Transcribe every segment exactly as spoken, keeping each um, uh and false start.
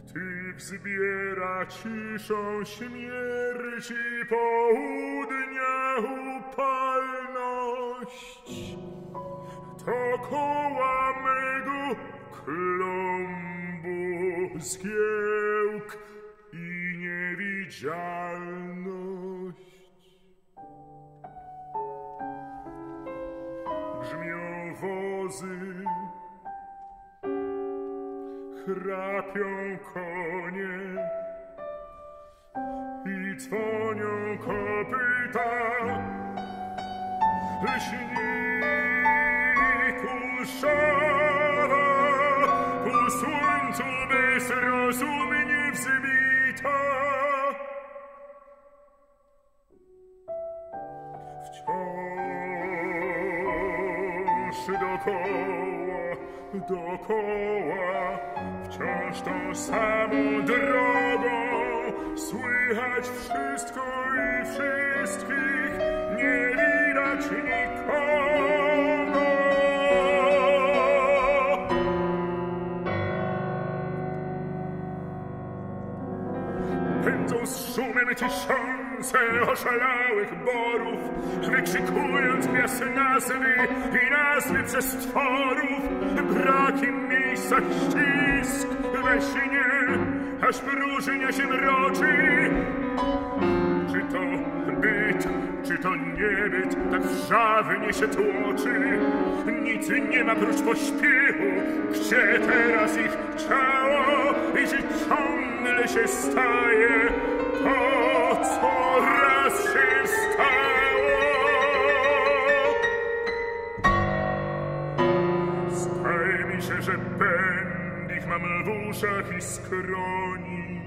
Ty wzbiera ciszą śmierci południa upalność. Dokoła mego klombu zgiełk i niewidzialność. Grzmią wozy, chrapią konie i dzwonią kopyta. Leśniku szara ku słońcu bezrozumnie wzbita. Wciąż dokoła, dokoła, wciąż tą samą drogą słychać wszystko i wszystkich, nie widać nikogo. Pędzą z szumem tysiące oszalałych borów, wykrzykując gwiazd nazwy i nazwy przestworów. Brak im miejsca, ścisk we śnie, aż próżnia się mroczy. Czy to byt, czy to niebyt, tak wrzawnie się tłoczy. Nic nie ma prócz pośpiechu, gdzie teraz ich ciało i czy ciągle się staje to, co raz się stało. Zdaje mi się, że pęd ich mam w uszach i skroni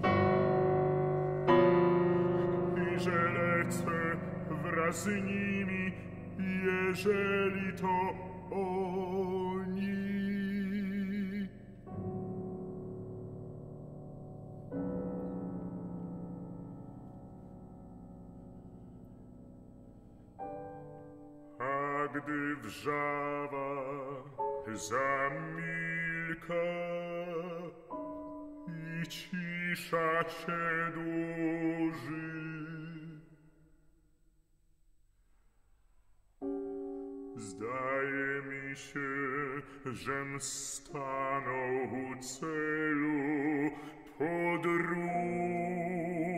i że lecę wraz z nimi, jeżeli to oni. A gdy wrzawa zamilka i cisza się dłuży, zdaje mi się, żem stanął u celu podróży.